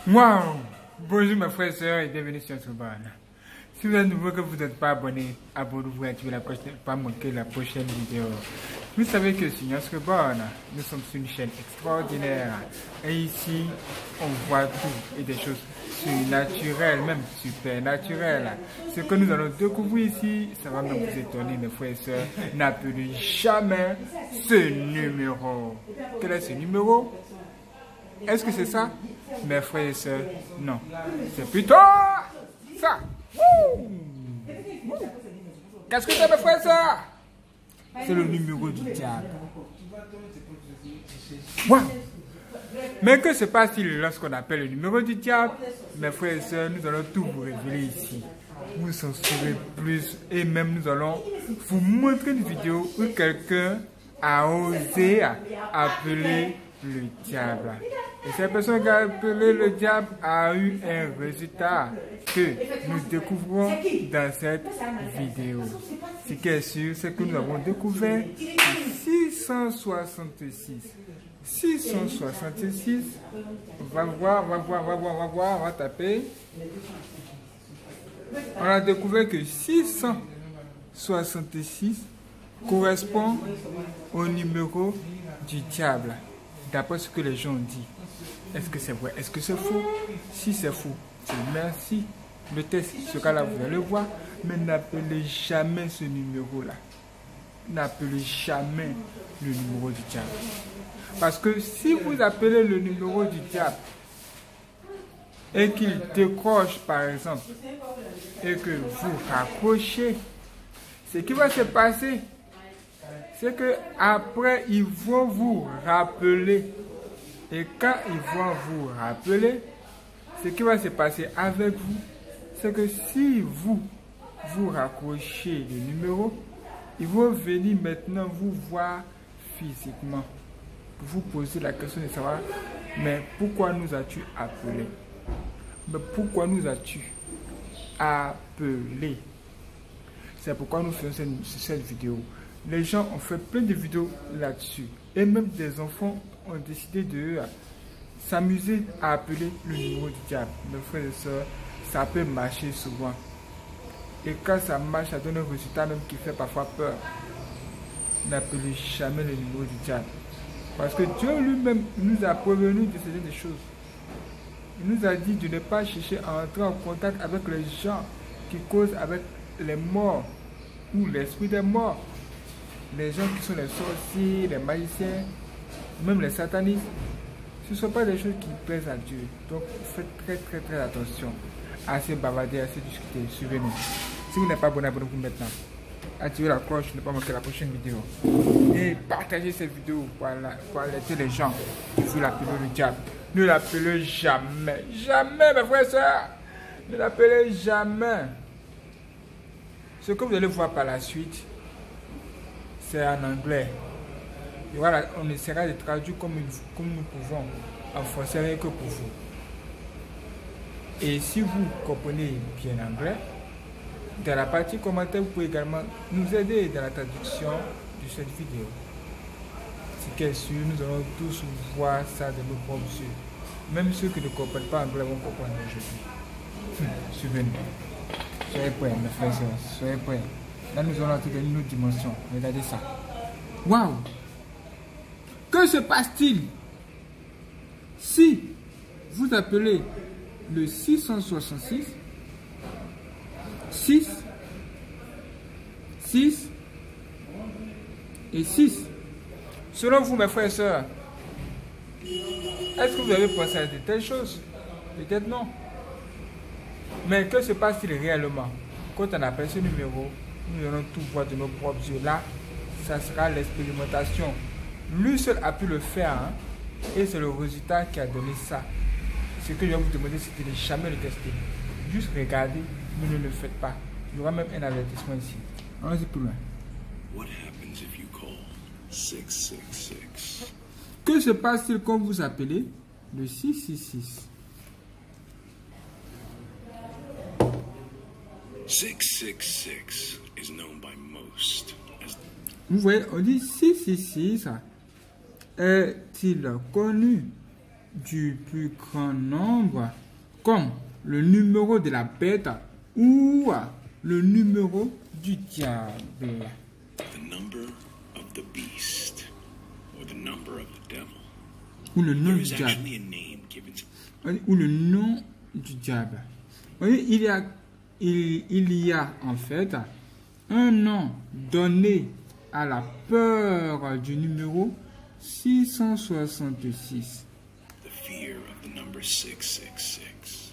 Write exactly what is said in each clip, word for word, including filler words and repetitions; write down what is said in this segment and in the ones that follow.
Wow! Bonjour mes frères et sœurs et bienvenue sur notre chaîne. Si vous êtes nouveau que vous n'êtes pas abonné, abonnez-vous et activez la cloche pour ne pas manquer la prochaine vidéo. Vous savez que sur notre chaîne, nous sommes sur une chaîne extraordinaire. Et ici, on voit tout et des choses surnaturelles, même super naturelles. Ce que nous allons découvrir ici, ça va même vous étonner mes frères et sœurs. N'appelez jamais ce numéro. Quel est ce numéro? Est-ce que c'est ça? Mes frères et sœurs, non. C'est plutôt ça. Qu'est-ce que c'est, mes frères et sœurs? C'est le numéro du diable. Wow. Mais que se passe-t-il lorsqu'on appelle le numéro du diable? Mes frères et sœurs, nous allons tout vous révéler ici. Vous en saurez plus et même nous allons vous montrer une vidéo où quelqu'un a osé appeler le diable. Et cette personne qui a appelé le diable a eu un résultat que nous découvrons dans cette vidéo. Ce qui est sûr, c'est que nous avons découvert six cent soixante-six. six cent soixante-six. On va voir, on va voir, on va voir, on va voir, on va taper. On a découvert que six cent soixante-six correspond au numéro du diable. D'après ce que les gens ont dit. Est-ce que c'est vrai? Est-ce que c'est faux? Si c'est faux, c'est merci. Le test, ce cas-là, vous allez le voir. Mais n'appelez jamais ce numéro-là. N'appelez jamais le numéro du diable. Parce que si vous appelez le numéro du diable et qu'il décroche, par exemple, et que vous raccrochez, ce qui va se passer, c'est que après ils vont vous rappeler. Et quand ils vont vous rappeler, ce qui va se passer avec vous, c'est que si vous vous raccrochez le numéro, ils vont venir maintenant vous voir physiquement. Pour vous poser la question de savoir, mais pourquoi nous as-tu appelé? Mais pourquoi nous as-tu appelé? C'est pourquoi nous faisons cette, cette vidéo. Les gens ont fait plein de vidéos là-dessus. Et même des enfants ont décidé de s'amuser à appeler le numéro du diable. Mes frères et sœurs, ça peut marcher souvent. Et quand ça marche, ça donne un résultat même qui fait parfois peur. N'appelez jamais le numéro du diable. Parce que Dieu lui-même nous a prévenu de ce genre de choses. Il nous a dit de ne pas chercher à entrer en contact avec les gens qui causent avec les morts ou l'esprit des morts. Les gens qui sont les sorciers, les magiciens, même les satanistes, ce ne sont pas des choses qui plaisent à Dieu. Donc faites très très très attention. Assez bavarder, assez discuter. Suivez-nous. Si vous n'êtes pas abonné, abonnez-vous maintenant. Activez la cloche pour ne pas manquer la prochaine vidéo. Et partagez cette vidéo pour, pour alerter les gens qui veulent appeler le diable. Ne l'appelez jamais. Jamais, mes frères et sœurs. Ne l'appelez jamais. Ce que vous allez voir par la suite, c'est en anglais. Et voilà, on essaiera de traduire comme, comme nous pouvons en français, rien que pour vous. Et si vous comprenez bien l'anglais, dans la partie commentaire, vous pouvez également nous aider dans la traduction de cette vidéo. Ce qui est sûr, nous allons tous voir ça de nos propres yeux. Même ceux qui ne comprennent pas anglais vont comprendre aujourd'hui. Suivez-nous. Soyez prêts, mes frères et sœurs, soyez prêts. Là, nous allons entrer dans une autre dimension. Regardez ça. Waouh! Que se passe-t-il si vous appelez le six cent soixante-six, six, six et six? Selon vous, mes frères et sœurs, est-ce que vous avez pensé à de telles choses? Peut-être non. Mais que se passe-t-il réellement? Quand on appelle ce numéro, nous allons tout voir de nos propres yeux. Là, ça sera l'expérimentation. Lui seul a pu le faire, hein? Et c'est le résultat qui a donné ça. Ce que je vais vous demander, c'est de ne jamais le tester. Juste regardez, mais ne le faites pas. Il y aura même un avertissement ici. Allons-y plus loin. What happens if you call six six six? Que se passe-t-il quand vous appelez le six six six? six six six is known by most as... Vous voyez, on dit six six six est-il connu du plus grand nombre, comme le numéro de la bête ou le numéro du diable. The number of the beast or the number of the devil. Ou le nom There du is diable. actually a name given to Ou le nom du diable. Vous voyez, il y a, il, il y a en fait un nom donné à la peur du numéro six cent soixante-six. the fear of the number six six six.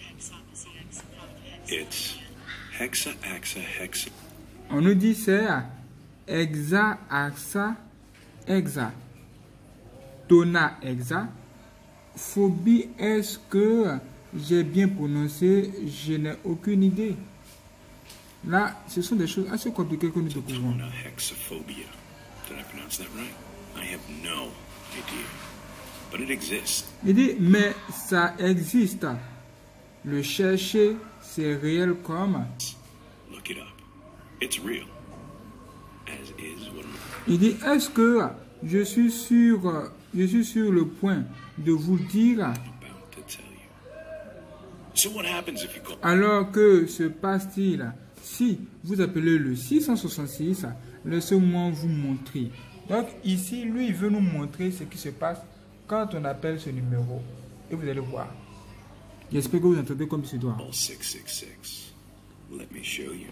It's hexa, axa, hexa. On nous dit c'est hexa, axa, hexa. Tona, hexa. Phobie, est-ce que j'ai bien prononcé? Je n'ai aucune idée. Là, ce sont des choses assez compliquées que nous découvrons. Tona hexaphobia. Did I pronounce that right? I have no idea. But it exists. Il dit, mais ça existe. Le chercher, c'est réel comme. Look it up. It's real. As is what Il dit, est-ce que je suis sur, je suis sur le point de vous dire, I'm about to tell you. So what happens if you call alors que se passe-t-il si vous appelez le six cent soixante-six, laissez-moi vous montrer. Donc ici, lui, il veut nous montrer ce qui se passe quand on appelle ce numéro. Et vous allez voir. J'espère que vous entendez comme il se doit. six six six? Let me show you.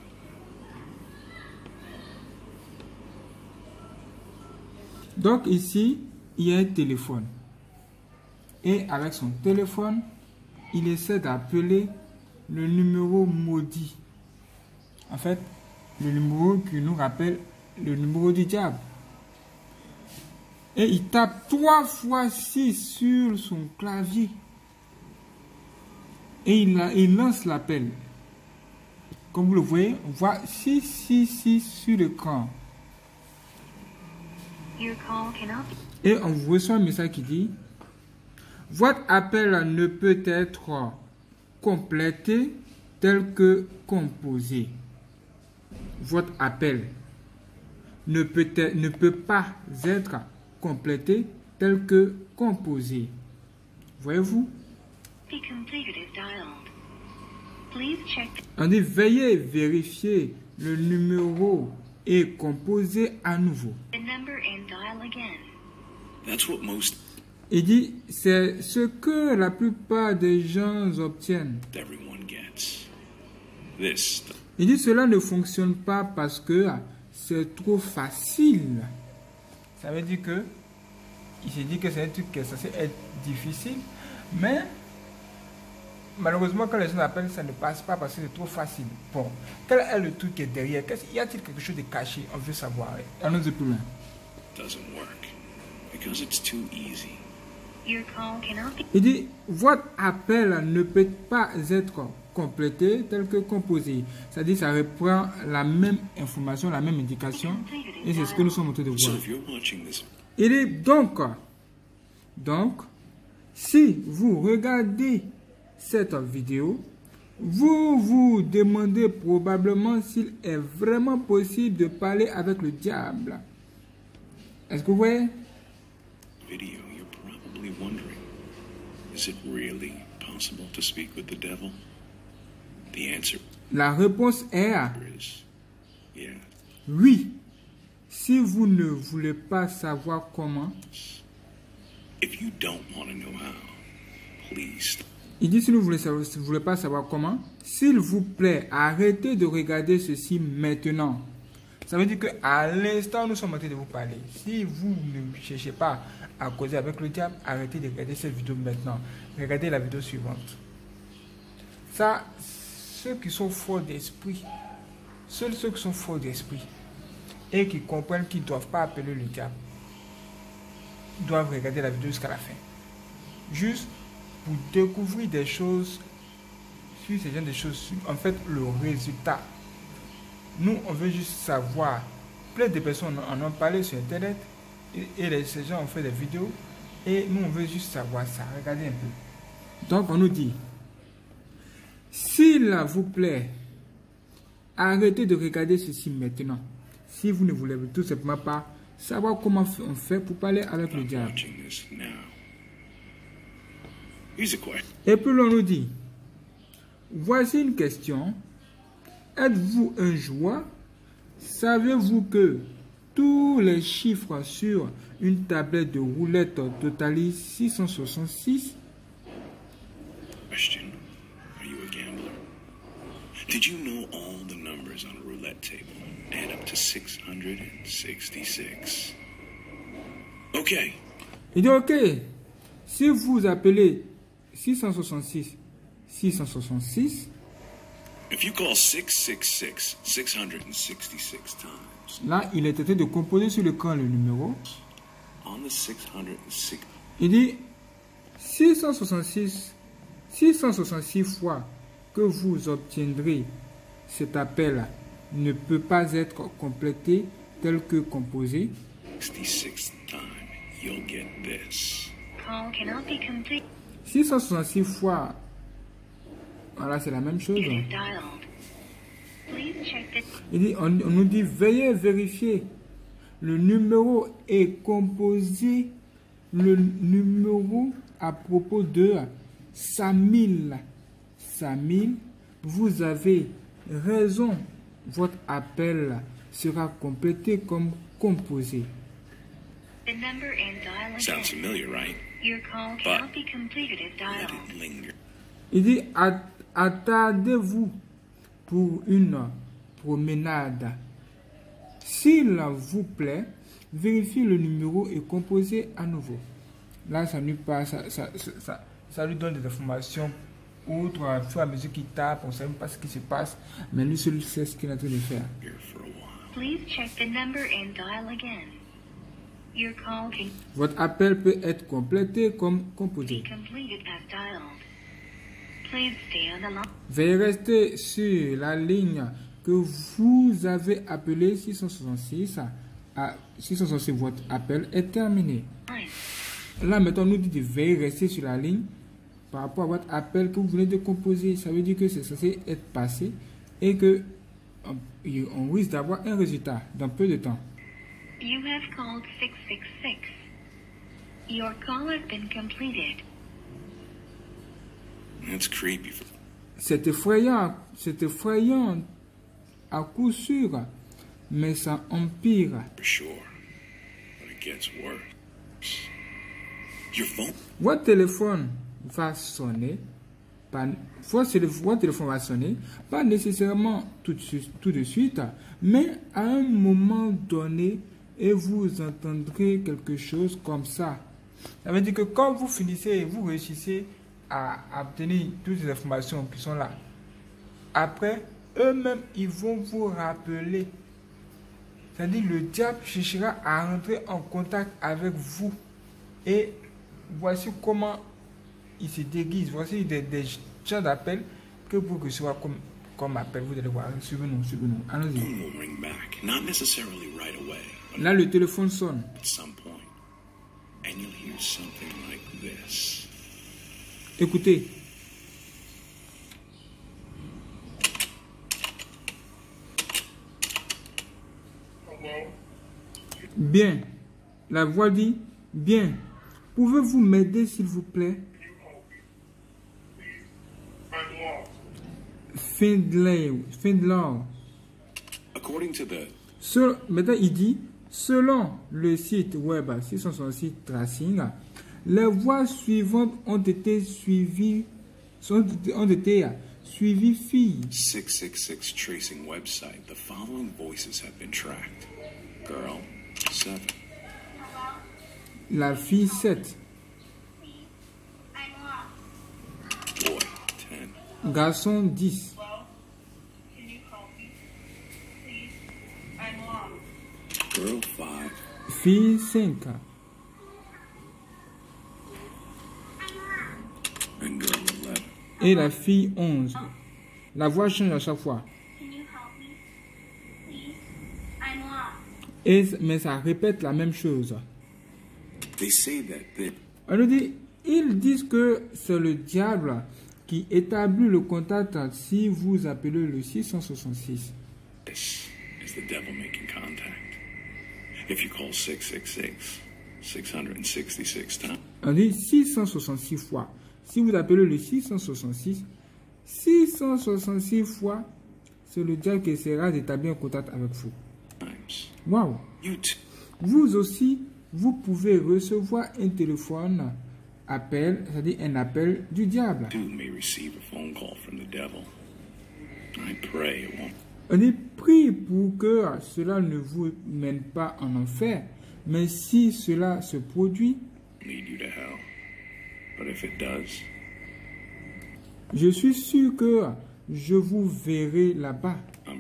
Donc ici, il y a un téléphone. Et avec son téléphone, il essaie d'appeler le numéro maudit. En fait, le numéro qui nous rappelle le numéro du diable. Et il tape trois fois six sur son clavier. Et il, a- il lance l'appel. Comme vous le voyez, on voit six six six sur l'écran. Your call cannot be. Et on reçoit un message qui dit: votre appel ne peut être complété tel que composé. Votre appel ne peut, être- ne peut pas être complété tel que composé. Voyez-vous? Be completed if dialed. Please check. On dit veuillez vérifier le numéro est composé à nouveau. The number and dial again. That's what most Il dit c'est ce que la plupart des gens obtiennent. everyone gets. This Il dit cela ne fonctionne pas parce que c'est trop facile. Ça veut dire que il s'est dit que c'est un truc qui est censé être difficile, mais malheureusement quand les gens appellent, ça ne passe pas parce que c'est trop facile. Bon, quel est le truc qui est derrière? Qu'est-ce- Y a-t-il quelque chose de caché? On veut savoir. Allons-y plus loin. doesn't work because it's too easy. Your call cannot be. Il dit votre appel ne peut pas être complété tel que composé. C'est-à-dire ça reprend la même information, la même indication, et c'est ce que nous sommes en train de So voir. if you're watching this Il est donc, donc, si vous regardez cette vidéo, vous vous demandez probablement s'il est vraiment possible de parler avec le diable. Est-ce que vous voyez? video, you're probably wondering, is it really possible to speak with the devil? The answer La réponse est is yeah. oui. Si vous ne voulez pas savoir comment, If you don't want to know how, please stop. il dit si vous ne voulez, savoir- si vous voulez pas savoir comment, s'il vous plaît, arrêtez de regarder ceci maintenant. Ça veut dire qu'à l'instant où nous sommes en train de vous parler, si vous ne cherchez pas à causer avec le diable, arrêtez de regarder cette vidéo maintenant. Regardez la vidéo suivante. Ça, ceux qui sont forts d'esprit, seuls ceux qui sont forts d'esprit et qui comprennent qu'ils ne doivent pas appeler le diable, doivent regarder la vidéo jusqu'à la fin. Juste pour découvrir des choses sur ces genre de choses, sur, en fait, le résultat. Nous, on veut juste savoir. Plein de personnes en ont parlé sur Internet et, et les, ces gens ont fait des vidéos et nous, on veut juste savoir ça. Regardez un peu. Donc, on nous dit, s'il vous plaît, arrêtez de regarder ceci maintenant. Si vous ne voulez tout simplement pas savoir comment on fait pour parler avec le I'm diable. watching this now. Here's a question. Et puis l'on nous dit, voici une question. Êtes-vous un joueur? Savez-vous que tous les chiffres sur une tablette de roulette totalisent six cent soixante-six? Question. Are you a gambler? Did you know all the numbers on a roulette table add up to six hundred sixty-six? Okay. Il dit, ok, si vous appelez six cent soixante-six, six cent soixante-six, If you call six six six six hundred sixty-six times, là, il est en train de composer sur l'écran le numéro. on the six hundred six, Il dit six cent soixante-six, six cent soixante-six fois que vous obtiendrez cet appel ne peut pas être complété tel que composé. sixty-sixth time, you'll get this. Call cannot be completed six cent soixante-six fois, voilà, c'est la même chose. if dialed. Please check the Il dit, on, on nous dit, veuillez vérifier. Le numéro est composé, le numéro à propos de Samil. Samil, vous avez raison. Votre appel sera complété comme composé. the number and dial Sounds again. familiar, right? Your call But- cannot be completed if Let dialed. it linger. Il dit, at- attardez-vous pour une promenade. S'il vous plaît, vérifiez le numéro et composez à nouveau. Là, ça lui, passe, ça, ça, ça, ça, ça lui donne des informations outre, au fur et à mesure qu'il tape, on ne sait même pas ce qui se passe, mais lui seul sait ce qu'il est en train de faire. Here for a while. Please check the number and dial again. Your call can Votre appel peut être complété comme be composé. completed as dialed. Please stay on the line. Veuillez rester sur la ligne que vous avez appelée six cent soixante-six. À six cent soixante-six, votre appel est terminé. Là, maintenant, on nous dit de veiller rester sur la ligne par rapport à votre appel que vous venez de composer. Ça veut dire que c'est censé être passé et que on, on risque d'avoir un résultat dans peu de temps. You have called six six six. Your call has been completed. That's creepy for, C'est effrayant, c'est effrayant à coup sûr, mais ça empire. for sure. But it gets worse. Your phone? Votre téléphone va sonner, pas, votre votre téléphone va sonner, pas nécessairement tout de suite, tout de suite, mais à un moment donné, et vous entendrez quelque chose comme ça. Ça veut dire que quand vous finissez, vous réussissez à obtenir toutes les informations qui sont là. Après, eux-mêmes, ils vont vous rappeler. C'est-à-dire le diable cherchera à rentrer en contact avec vous. Et voici comment il se déguise. Voici des, des gens d'appel que vous recevrez comme, comme appel. Vous allez voir. Suivez-nous, suivez-nous. Allons-y. Phone will ring back. Not necessarily right away, but Là, le téléphone sonne. at some point. And you'll hear something like this. Écoutez. Bien. La voix dit, bien. Pouvez-vous m'aider, s'il vous plaît? Findlay. Findlay. According to the Sel- maintenant, il dit, selon le site web six cent soixante-six Tracing, les voix suivantes ont été suivies, sont, ont été suivies filles. six six six tracing website, the following voices have been tracked. Girl, seven. La fille sept, Boy, ten. garçon dix, Girl, five. fille cinq, And girl, eleven. et la fille onze. La voix change à chaque fois. Et, mais ça répète la même chose. They say that they, On nous dit, ils disent que c'est le diable qui établit le contact si vous appelez le six cent soixante-six. this is the devil making contact. If you call six six six six hundred sixty-six times, On dit six cent soixante-six fois. Si vous appelez le six cent soixante-six, six cent soixante-six fois, c'est le diable qui essaiera d'établir un contact avec vous. Waouh! Vous aussi, vous pouvez recevoir un téléphone appel, c'est-à-dire un appel du diable. On est prie pour que cela ne vous mène pas en enfer, mais si cela se produit, je suis sûr que je vous verrai là-bas.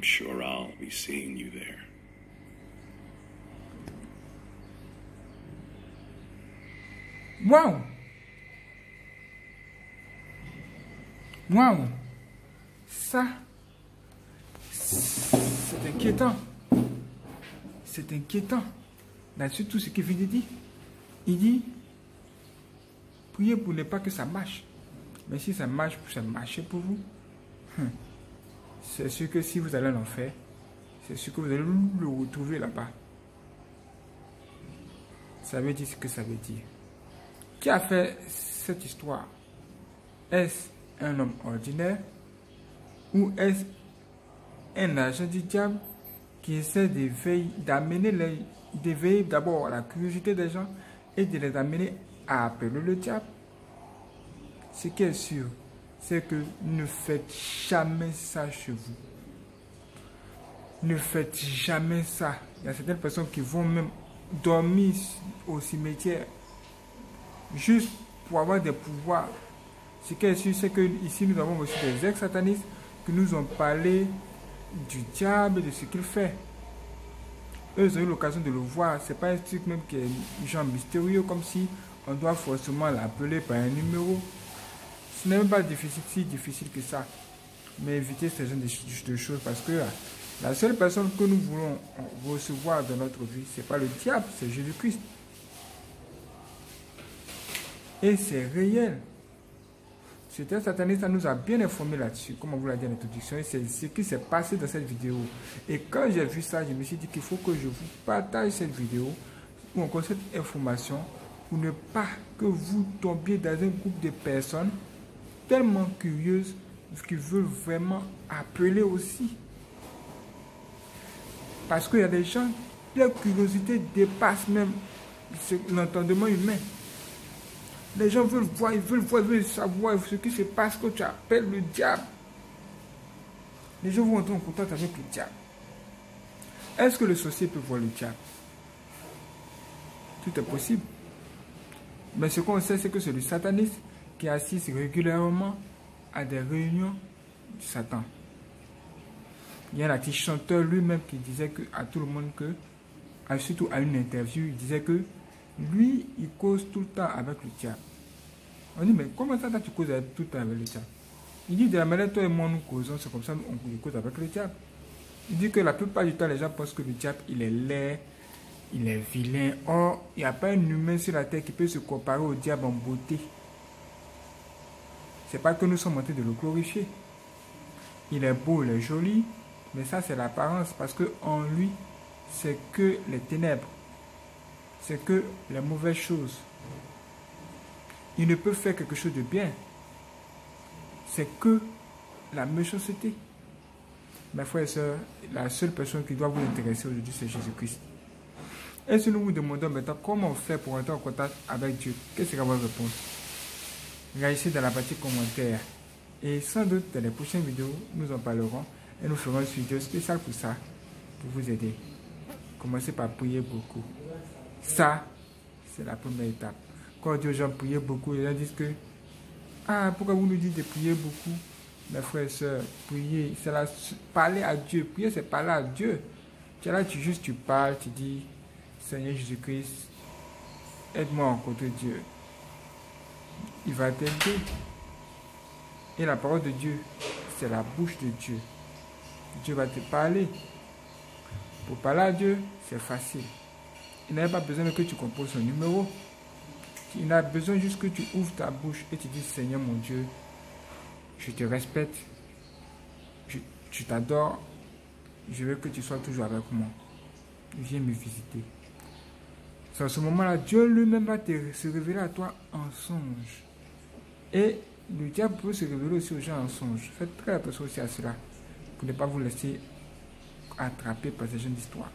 Waouh! Waouh! Ça, c'est inquiétant. C'est inquiétant. Là-dessus, tout ce qu'il vient de dire. Il dit, priez pour ne pas que ça marche. Mais si ça marche, ça marche pour vous. Hum. C'est sûr que si vous allez en enfer, c'est sûr que vous allez le retrouver là-bas. Ça veut dire ce que ça veut dire. Qui a fait cette histoire? Est-ce un homme ordinaire ou est-ce un agent du diable qui essaie d'amener les, d'éveiller d'abord la curiosité des gens et de les amener à appeler le diable? Ce qui est sûr, c'est que ne faites jamais ça chez vous. Ne faites jamais ça. Il y a certaines personnes qui vont même dormir au cimetière juste pour avoir des pouvoirs. Ce qui est sûr, c'est que ici nous avons aussi des ex-satanistes qui nous ont parlé du diable, de ce qu'il fait. Eux ont eu l'occasion de le voir. C'est pas un truc même qui est genre mystérieux, comme si on doit forcément l'appeler par un numéro. Ce n'est même pas difficile, si difficile que ça. Mais évitez ce genre de, de choses parce que la seule personne que nous voulons recevoir dans notre vie, ce n'est pas le diable, c'est Jésus-Christ. Et c'est réel. C'était sataniste, ça nous a bien informé là-dessus, comme on vous l'a dit en introduction, et c'est ce qui s'est passé dans cette vidéo. Et quand j'ai vu ça, je me suis dit qu'il faut que je vous partage cette vidéo, ou encore cette information, pour ne pas que vous tombiez dans un groupe de personnes tellement curieuses, qui veulent vraiment appeler aussi. Parce qu'il y a des gens, leur curiosité dépasse même l'entendement humain. Les gens veulent voir, ils veulent voir, ils veulent savoir ce qui se passe quand tu appelles le diable. Les gens vont entrer en contact avec le diable. Est-ce que le sorcier peut voir le diable? Tout est possible. Mais ce qu'on sait, c'est que c'est le sataniste qui assiste régulièrement à des réunions du Satan. Il y a un artiste chanteur lui-même qui disait que, à tout le monde que, surtout à une interview, il disait que lui, il cause tout le temps avec le diable. On dit, mais comment ça, tu causes tout le temps avec le diable? Il dit, de la manière toi et moi nous causons, c'est comme ça qu'on cause avec le diable. Il dit que la plupart du temps, les gens pensent que le diable, il est laid, il est vilain. Or, il n'y a pas un humain sur la terre qui peut se comparer au diable en beauté. C'est pas que nous sommes en train de le glorifier. Il est beau, il est joli, mais ça, c'est l'apparence, parce que en lui, c'est que les ténèbres. C'est que les mauvaises choses. Il ne peut faire quelque chose de bien. C'est que la méchanceté. Mes frères et sœurs, la seule personne qui doit vous intéresser aujourd'hui, c'est Jésus-Christ. Et si nous vous demandons maintenant comment on fait pour entrer en contact avec Dieu, quelle sera votre réponse? Réagissez dans la partie commentaire. Et sans doute, dans les prochaines vidéos, nous en parlerons et nous ferons une vidéo spéciale pour ça, pour vous aider. Commencez par prier beaucoup. Ça, c'est la première étape. Quand on dit aux gens prier beaucoup, les gens disent que ah, pourquoi vous nous dites de prier beaucoup? Mes frères et sœurs, prier, c'est la, parler à Dieu. Prier, c'est parler à Dieu. Tu es là, tu juste tu parles, tu dis Seigneur Jésus-Christ, aide-moi à rencontrer Dieu. Il va t'aider. Et la parole de Dieu, c'est la bouche de Dieu. Dieu va te parler. Pour parler à Dieu, c'est facile. Il n'a pas besoin que tu composes son numéro. Il a besoin juste que tu ouvres ta bouche et tu dis Seigneur mon Dieu, je te respecte, je, je t'adore, je veux que tu sois toujours avec moi. Viens me visiter. C'est à ce moment-là, Dieu lui-même va te, se révéler à toi en songe. Et le diable peut se révéler aussi aux gens en songe. Faites très attention aussi à cela, pour ne pas vous laisser attraper par ces jeunes d'histoire.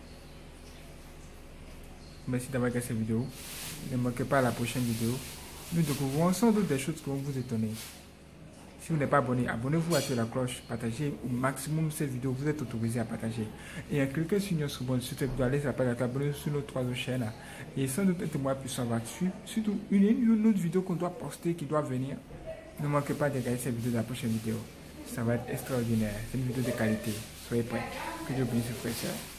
Merci d'avoir regardé cette vidéo. Ne manquez pas la prochaine vidéo. Nous découvrons ensemble des choses qui vont vous étonner. Si vous n'êtes pas abonné, abonnez-vous, activez la cloche, partagez au maximum cette vidéo, vous êtes autorisé à partager. Et cliquez sur une subscribe sur cette vidéo, allez s'abonner sur nos trois autres chaînes. Et sans doute un témoin puissant va dessus. Surtout une, une autre vidéo qu'on doit poster, qui doit venir. Ne manquez pas de regarder cette vidéo de la prochaine vidéo. Ça va être extraordinaire. C'est une vidéo de qualité. Soyez prêts. Que Dieu bénisse, frères et sœurs.